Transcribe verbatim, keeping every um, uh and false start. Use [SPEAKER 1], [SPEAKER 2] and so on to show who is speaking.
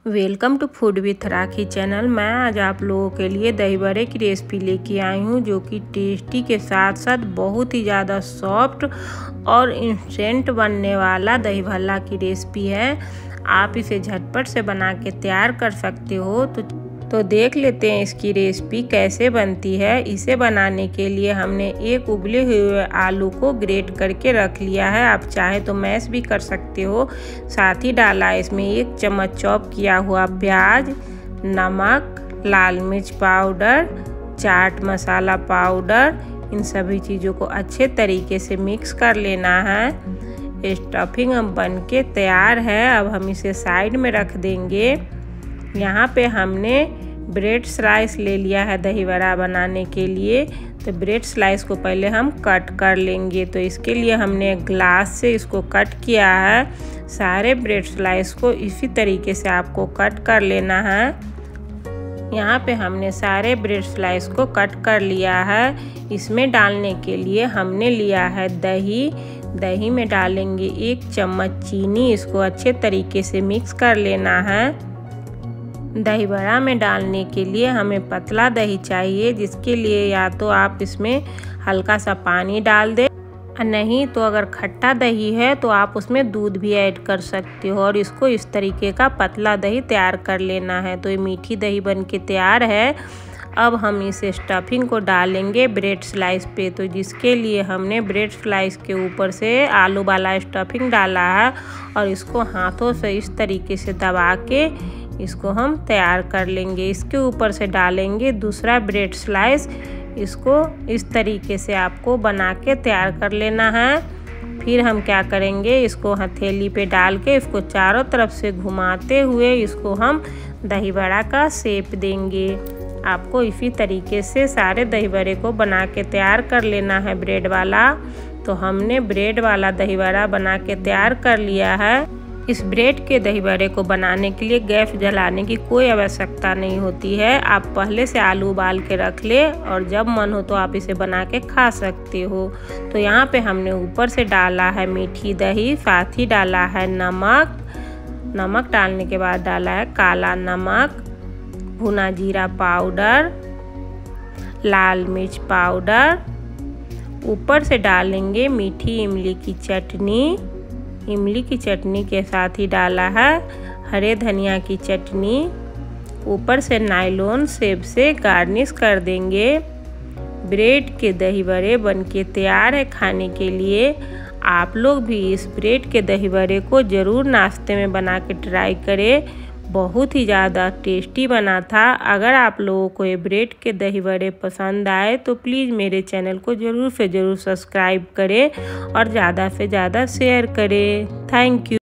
[SPEAKER 1] Welcome to food with Rakhi channel. मैं आज आप लोगों के लिए दही बड़े की रेसिपी लेके आई हूँ, जो कि टेस्टी के साथ साथ बहुत ही ज़्यादा सॉफ्ट और इंस्टेंट बनने वाला दही भल्ला की रेसिपी है। आप इसे झटपट से बना के तैयार कर सकते हो। तो तो देख लेते हैं इसकी रेसिपी कैसे बनती है। इसे बनाने के लिए हमने एक उबले हुए आलू को ग्रेट करके रख लिया है। आप चाहे तो मैश भी कर सकते हो। साथ ही डाला है इसमें एक चम्मच चॉप किया हुआ प्याज, नमक, लाल मिर्च पाउडर, चाट मसाला पाउडर। इन सभी चीज़ों को अच्छे तरीके से मिक्स कर लेना है। स्टफिंग अब बन के तैयार है। अब हम इसे साइड में रख देंगे। यहाँ पे हमने ब्रेड स्लाइस ले लिया है दही बड़ा बनाने के लिए। तो ब्रेड स्लाइस को पहले हम कट कर लेंगे। तो इसके लिए हमने ग्लास से इसको कट किया है। सारे ब्रेड स्लाइस को इसी तरीके से आपको कट कर लेना है। यहाँ पे हमने सारे ब्रेड स्लाइस को कट कर लिया है। इसमें डालने के लिए हमने लिया है दही। दही में डालेंगे एक चम्मच चीनी। इसको अच्छे तरीके से मिक्स कर लेना है। दही बड़ा में डालने के लिए हमें पतला दही चाहिए, जिसके लिए या तो आप इसमें हल्का सा पानी डाल दें, नहीं तो अगर खट्टा दही है तो आप उसमें दूध भी ऐड कर सकते हो। और इसको इस तरीके का पतला दही तैयार कर लेना है। तो ये मीठी दही बन के तैयार है। अब हम इस स्टफिंग को डालेंगे ब्रेड स्लाइस पे। तो जिसके लिए हमने ब्रेड स्लाइस के ऊपर से आलू वाला स्टफिंग डाला है और इसको हाथों से इस तरीके से दबा के इसको हम तैयार कर लेंगे। इसके ऊपर से डालेंगे दूसरा ब्रेड स्लाइस। इसको इस तरीके से आपको बना के तैयार कर लेना है। फिर हम क्या करेंगे, इसको हथेली पे डाल के इसको चारों तरफ से घुमाते हुए इसको हम दही बड़ा का शेप देंगे। आपको इसी तरीके से सारे दही बड़े को बना के तैयार कर लेना है ब्रेड वाला। तो हमने ब्रेड वाला दही बड़ा बना के तैयार कर लिया है। इस ब्रेड के दही बड़े को बनाने के लिए गैस जलाने की कोई आवश्यकता नहीं होती है। आप पहले से आलू उबाल के रख ले और जब मन हो तो आप इसे बना के खा सकते हो। तो यहाँ पे हमने ऊपर से डाला है मीठी दही, साथ ही डाला है नमक। नमक डालने के बाद डाला है काला नमक, भुना जीरा पाउडर, लाल मिर्च पाउडर। ऊपर से डालेंगे मीठी इमली की चटनी। इमली की चटनी के साथ ही डाला है हरे धनिया की चटनी। ऊपर से नायलॉन सेब से गार्निश कर देंगे। ब्रेड के दही बड़े बनके तैयार है खाने के लिए। आप लोग भी इस ब्रेड के दही बड़े को ज़रूर नाश्ते में बना के ट्राई करें। बहुत ही ज़्यादा टेस्टी बना था। अगर आप लोगों को ये ब्रेड के दही बड़े पसंद आए तो प्लीज़ मेरे चैनल को ज़रूर से ज़रूर सब्सक्राइब करें और ज़्यादा से ज़्यादा शेयर करें। Thank you.